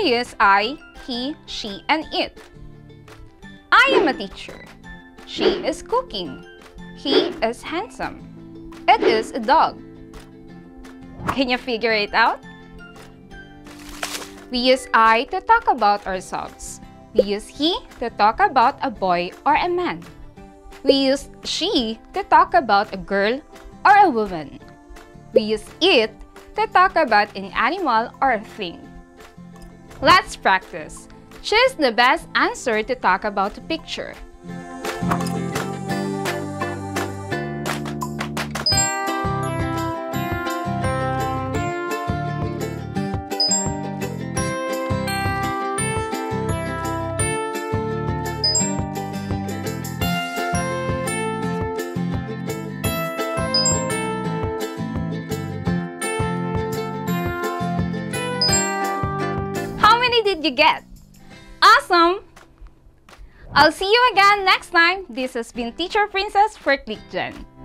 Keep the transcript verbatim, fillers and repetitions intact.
We use I, he, she, and it. I am a teacher. She is cooking. He is handsome. It is a dog. Can you figure it out? We use I to talk about ourselves. We use he to talk about a boy or a man. We use she to talk about a girl or a woman. We use it to talk about an animal or a thing. Let's practice. Choose the best answer to talk about a picture. How many did you get? Awesome! I'll see you again next time. This has been Teacher Princess for ClickGen.